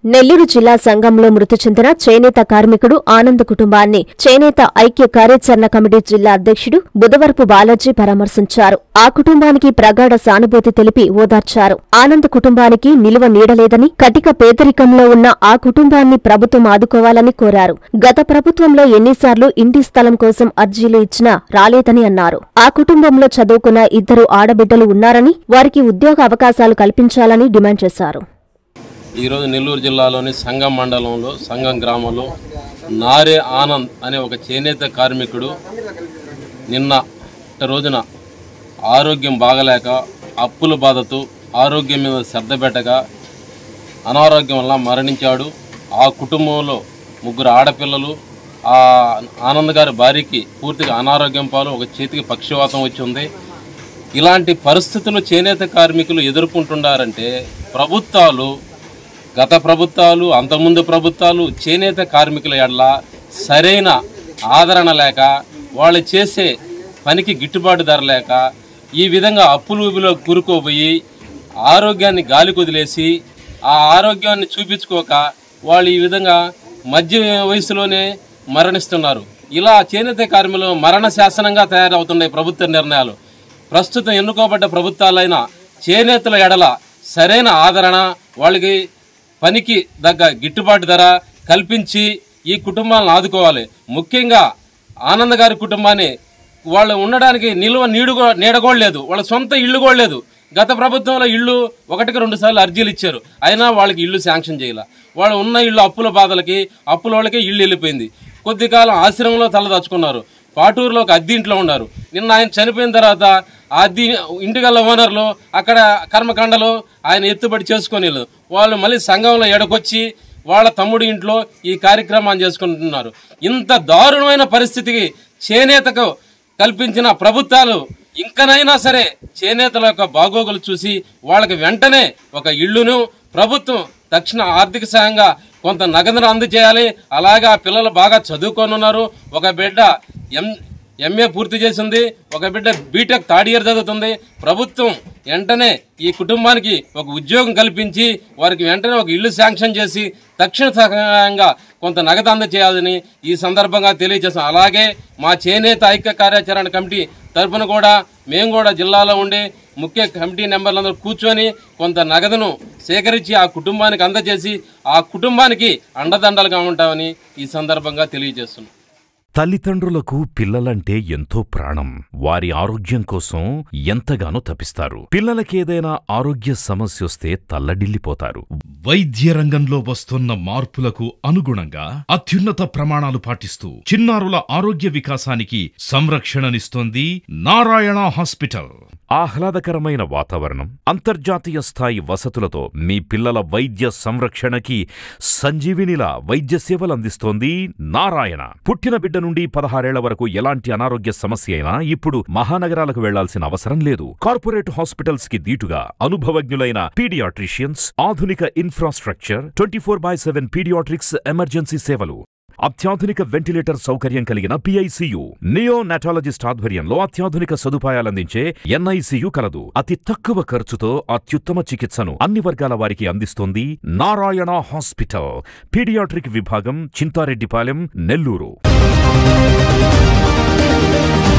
నెల్లూరు జిల్లా సంఘంలో మృతి చెందిన చేనేత కార్మికుడు ఆనంద్ కుటుంబాన్ని చేనేత ఐక్య కార్యాచరణ కమిటీ జిల్లా అధ్యక్షుడు బుధవరపు బాలాజీ పరామర్శించారు. ఆ కుటుంబానికి ప్రగాఢ సానుభూతి తెలిపి ఓదార్చారు. ఆనంద్ కుటుంబానికి నిలువ నీడలేదని, కటిక పేదరికంలో ఉన్న ఆ కుటుంబాన్ని ప్రభుత్వం ఆదుకోవాలని కోరారు. గత ప్రభుత్వంలో ఎన్నిసార్లు ఇంటి స్థలం కోసం అర్జీలు ఇచ్చినా రాలేదని అన్నారు. ఆ కుటుంబంలో చదువుకున్న 2 ఆడబిడ్డలు ఉన్నారని, వారికి ఉద్యోగ అవకాశాలు కల్పించాలని డిమాండ్ చేశారు. ఈరోజు నెల్లూరు జిల్లాలోని సంగం మండలంలో సంగం గ్రామంలో నారే ఆనంద్ అనే ఒక చేనేత కార్మికుడు నిన్న రోజున ఆరోగ్యం బాగలేక అప్పుల బాధతో ఆరోగ్యం మీద శ్రద్ధ పెట్టక అనారోగ్యం వల్ల మరణించాడు. ఆ కుటుంబంలో 3 ఆడపిల్లలు. ఆ ఆనంద్ గారి భార్యకి పూర్తిగా అనారోగ్యం పాలు, ఒక చేతికి పక్షవాతం వచ్చింది. ఇలాంటి పరిస్థితులు చేనేత కార్మికులు ఎదుర్కొంటున్నారంటే గత ప్రభుత్వాలు అంతకుముందు ప్రభుత్వాలు చేనేత కార్మికుల ఎడల సరైన ఆదరణ లేక, వాళ్ళు చేసే పనికి గిట్టుబాటు ధర లేక, ఈ విధంగా అప్పులు కూరుకోబోయి ఆరోగ్యాన్ని గాలి కొదిలేసి ఆ ఆరోగ్యాన్ని చూపించుకోక వాళ్ళు ఈ విధంగా మధ్య వయసులోనే మరణిస్తున్నారు. ఇలా చేనేత కార్మికులు మరణ శాసనంగా తయారవుతున్నాయి ప్రభుత్వ నిర్ణయాలు. ప్రస్తుతం ఎన్నుకోబడ్డ ప్రభుత్వాలైన చేనేతల ఎడల సరైన ఆదరణ, వాళ్ళకి పనికి దగ్గ గిట్టుబాటు ధర కల్పించి ఈ కుటుంబాలను ఆదుకోవాలి. ముఖ్యంగా ఆనంద్ గారి కుటుంబాన్ని వాళ్ళు ఉండడానికి నిలువ నీడగోడలేదు, వాళ్ళ సొంత ఇల్లు కూడా లేదు. గత ప్రభుత్వంలో ఇల్లు 1-2 సార్లు అర్జీలు ఇచ్చారు, అయినా వాళ్ళకి ఇల్లు శాంక్షన్ చేయాల. వాళ్ళు ఉన్న ఇల్లు అప్పుల బాధలకి అప్పుల వాళ్ళకి ఇల్లు వెళ్ళిపోయింది. కొద్ది కాలం ఆశ్రమంలో తలదాచుకున్నారు. పాటూరులో ఒక అద్దె ఇంట్లో ఉన్నారు. నిన్న ఆయన చనిపోయిన తర్వాత ఆ అద్దె ఇంటికల్లా ఓనర్లు అక్కడ కర్మకాండలో ఆయన ఎత్తుబడి చేసుకొని వాళ్ళు మళ్ళీ సంఘంలో ఎడకొచ్చి వాళ్ళ తమ్ముడి ఇంట్లో ఈ కార్యక్రమాన్ని చేసుకుంటున్నారు. ఇంత దారుణమైన పరిస్థితికి చేనేతకు కల్పించిన ప్రభుత్వాలు ఇంకనైనా సరే చేనేతల యొక్క బాగోగులు చూసి వాళ్ళకి వెంటనే ఒక ఇళ్లును ప్రభుత్వం తక్షణ ఆర్థిక సాయంగా కొంత నగదును అందజేయాలి. అలాగే ఆ పిల్లలు బాగా చదువుకొని ఉన్నారు. ఒక బిడ్డ ఎంఏ పూర్తి చేసింది, ఒక బిడ్డ బీటెక్ 3rd ఇయర్ చదువుతుంది. ప్రభుత్వం వెంటనే ఈ కుటుంబానికి ఒక ఉద్యోగం కల్పించి వారికి వెంటనే ఒక ఇల్లు శాంక్షన్ చేసి తక్షణ సహాయంగా కొంత నగదు అందజేయాలని ఈ సందర్భంగా తెలియజేస్తాం. అలాగే మా చేనేత ఐక్య కార్యాచరణ కమిటీ తరఫున కూడా మేము కూడా జిల్లాలో ఉండే ముఖ్య కమిటీ మెంబర్లందరూ కూర్చొని కొంత నగదును సేకరించి ఆ కుటుంబానికి అందజేసి ఆ కుటుంబానికి అండదండలుగా ఉంటామని ఈ సందర్భంగా తెలియజేస్తున్నాం. తల్లిదండ్రులకు పిల్లలంటే ఎంతో ప్రాణం. వారి ఆరోగ్యం కోసం ఎంతగానో తపిస్తారు. పిల్లలకేదైనా ఆరోగ్య సమస్యొస్తే తల్లడిల్లిపోతారు. వైద్య రంగంలో వస్తున్న మార్పులకు అనుగుణంగా అత్యున్నత ప్రమాణాలు పాటిస్తూ చిన్నారుల ఆరోగ్య వికాసానికి సంరక్షణనిస్తోంది నారాయణ హాస్పిటల్. ఆహ్లాదకరమైన వాతావరణం, అంతర్జాతీయ స్థాయి వసతులతో మీ పిల్లల వైద్య సంరక్షణకి సంజీవినిలా వైద్య సేవలందిస్తోంది నారాయణ. పుట్టిన బిడ్డ నుండి 16 ఏళ్ల వరకు ఎలాంటి అనారోగ్య సమస్య అయినా ఇప్పుడు మహానగరాలకు వెళ్లాల్సిన అవసరం లేదు. కార్పొరేట్ హాస్పిటల్స్ కి దీటుగా అనుభవజ్ఞులైన పీడియాట్రిషియన్స్, ఆధునిక ఇన్ఫ్రాస్ట్రక్చర్, 24/7 పీడియాట్రిక్స్ ఎమర్జెన్సీ సేవలు, అత్యాధునిక వెంటిలేటర్ సౌకర్యం కలిగిన PICU, నియోనాటాలజిస్ట్ ఆధ్వర్యంలో అత్యాధునిక సదుపాయాలందించే NICU కలదు. అతి తక్కువ ఖర్చుతో అత్యుత్తమ చికిత్సను అన్ని వర్గాల వారికి అందిస్తోంది నారాయణ హాస్పిటల్. పీడియాట్రిక్ విభాగం, చింతారెడ్డిపాలెం, నెల్లూరు.